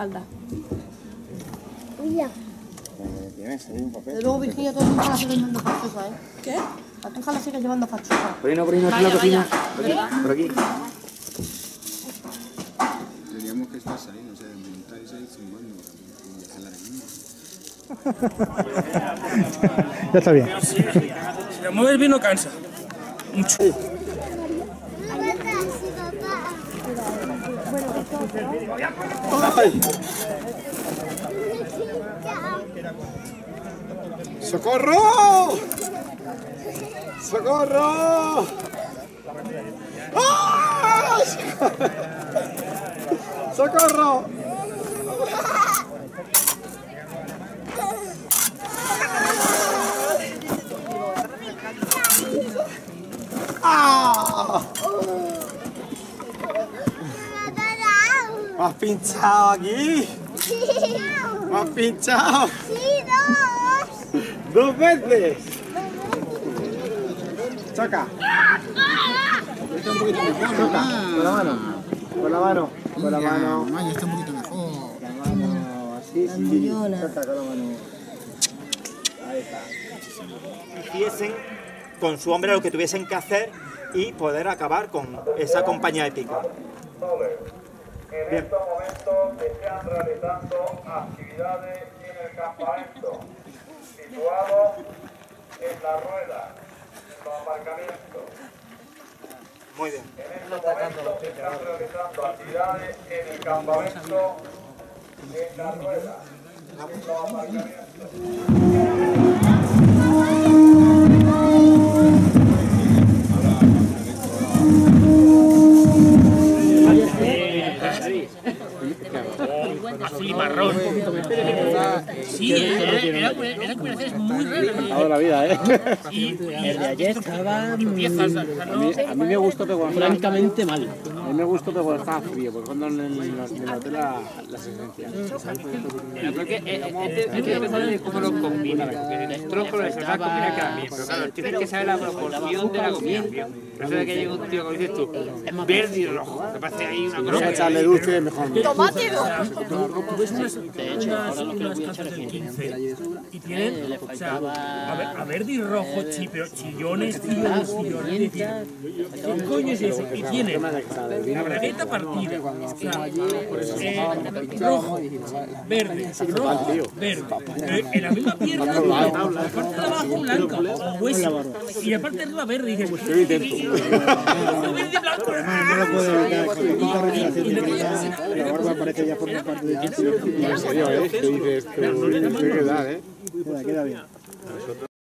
espalda. Mira. Tienes ahí un papel. De luego, Virginia, tú a tu hija la sigues llevando fachosa, ¿eh? ¿Qué? A tu hija la sigues llevando fachosa. Por ahí no, aquí en la cocina. Por aquí. Teníamos que estar ahí, no sé, montar y seguir zumbando y hacer la reunión. Ya está bien. Si te mueves bien no cansa. Mucho. ¡Socorro! ¡Socorro! ¡Ah! ¡Socorro! ¡Ah! ¿Me has pinchado aquí? ¿Me has pinchado? Sí, ¡Dos veces! ¡Choca! ¡Choca! Con la mano. Con la mano. Con la mano. Mamá, ya está un poquito mejor. Con la mano. Así, sí. Choca con la mano. Ahí está. Hiciesen con su hombre lo que tuviesen que hacer y poder acabar con esa compañía épica. En estos momentos se están realizando actividades en el campamento, situado en la rueda, en los aparcamientos. Muy bien. En estos momentos se están realizando actividades en el campamento, en la rueda, en los aparcamientos. Azul y marrón. Sí, era combinaciones muy raras. Toda la vida, ¿eh? Y El de ayer estaba A mí me gustó pero francamente mal. A mí me gustó pero estaba frío, porque cuando en el hotel las esencias. Yo creo que hay que pensar en cómo lo combinan. El tronco lo sabe combinar cada bien, pero claro, tienes que saber la proporción de la combinación. Por eso es que llega un tío, como dices tú, verde y rojo. Me parece ahí una cosa. Echarle dulce mejor. ¡Tomate! Tú ves unas casas del 15 y tienen, o sea, a verde y rojo, pero chillones. ¿Qué coño es eso? Y tienen la bragueta partida, o sea, rojo, verde, rojo, verde. En la misma pierna, la parte de abajo blanca, o hueso, y la parte de arriba verde. Y dices, ¿qué intento? Verde y blanco. No lo puedo evitar con la barba parece ya forma parte de ti. En serio, ¿eh? Que dices, qué edad, ¿eh? Queda bien.